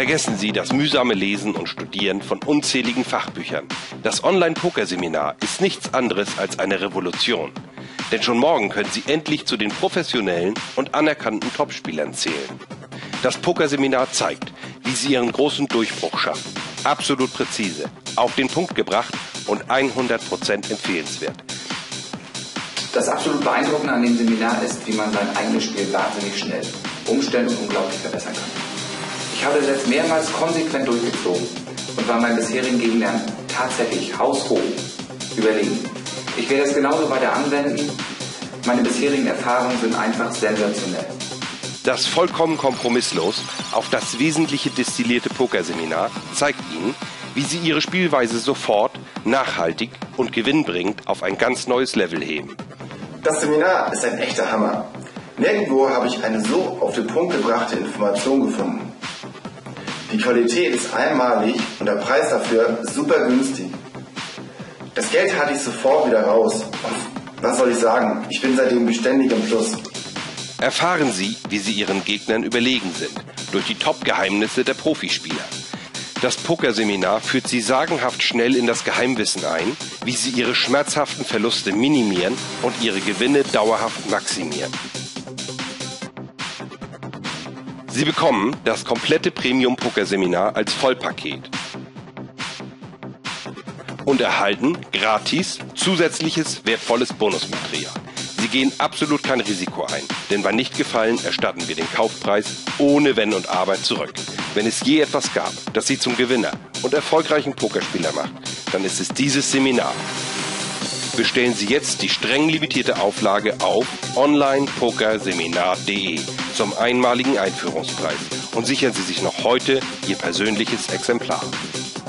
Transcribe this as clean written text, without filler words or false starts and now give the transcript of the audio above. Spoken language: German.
Vergessen Sie das mühsame Lesen und Studieren von unzähligen Fachbüchern. Das Online-Pokerseminar ist nichts anderes als eine Revolution. Denn schon morgen können Sie endlich zu den professionellen und anerkannten Topspielern zählen. Das Pokerseminar zeigt, wie Sie Ihren großen Durchbruch schaffen. Absolut präzise, auf den Punkt gebracht und 100% empfehlenswert. Das absolut Beeindruckende an dem Seminar ist, wie man sein eigenes Spiel wahnsinnig schnell umstellen und unglaublich verbessern kann. Ich habe das jetzt mehrmals konsequent durchgezogen und war meinen bisherigen Gegnern tatsächlich haushoch überlegen. Ich werde es genauso weiter anwenden. Meine bisherigen Erfahrungen sind einfach sensationell. Das vollkommen kompromisslos auf das Wesentliche destillierte Pokerseminar zeigt Ihnen, wie Sie Ihre Spielweise sofort, nachhaltig und gewinnbringend auf ein ganz neues Level heben. Das Seminar ist ein echter Hammer. Nirgendwo habe ich eine so auf den Punkt gebrachte Information gefunden. Die Qualität ist einmalig und der Preis dafür super günstig. Das Geld hatte ich sofort wieder raus. Und was soll ich sagen? Ich bin seitdem beständig im Plus. Erfahren Sie, wie Sie Ihren Gegnern überlegen sind, durch die Top-Geheimnisse der Profispieler. Das Pokerseminar führt Sie sagenhaft schnell in das Geheimwissen ein, wie Sie Ihre schmerzhaften Verluste minimieren und Ihre Gewinne dauerhaft maximieren. Sie bekommen das komplette Premium-Pokerseminar als Vollpaket und erhalten gratis zusätzliches wertvolles Bonusmaterial. Sie gehen absolut kein Risiko ein, denn bei Nichtgefallen erstatten wir den Kaufpreis ohne Wenn und Aber zurück. Wenn es je etwas gab, das Sie zum Gewinner und erfolgreichen Pokerspieler macht, dann ist es dieses Seminar. Bestellen Sie jetzt die streng limitierte Auflage auf onlinepokerseminar.de zum einmaligen Einführungspreis und sichern Sie sich noch heute Ihr persönliches Exemplar.